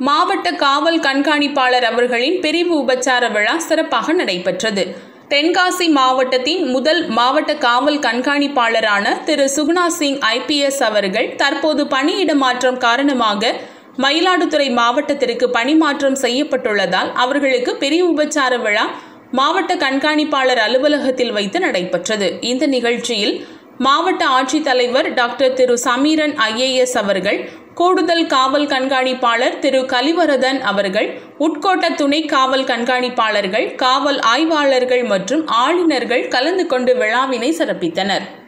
மாவட்ட காவல் கண்காணிப்பாளர் அவர்களின் பிரிவு உபச்சார விழா சிறப்பாக நடைபெற்றது. தென்காசி மாவட்டத்தின் முதல் மாவட்ட காவல் கண்காணிப்பாளரான திரு சுகுணா சிங் IPS அவர்கள் தற்போது பணியிட மாற்றம் காரணமாக மயிலாடுதுறை மாவட்டத்திற்கு பணிமாற்றம் செய்யப்பட்டுள்ளதால் அவர்களுக்கு பிரிவு உபச்சார விழா மாவட்ட கண்காணிப்பாளர் அலுவலகத்தில் வைத்து நடைபெற்றது. இந்த நிகழ்ச்சியில் மாவட்ட ஆட்சித்தலைவர் டாக்டர் திரு சமீரன் IAS அவர்கள், கூடுதல் காவல் கண்காணிப்பாளர் திரு கலிவரதன் அவர்கள், உட்கோட்ட துணை காவல் கண்காணிப்பாளர்கள், காவல் ஆய்வாளர்கள் மற்றும் ஆளுநர்கள் கலந்து கொண்டு விழாவினை சிறப்பித்தனர்.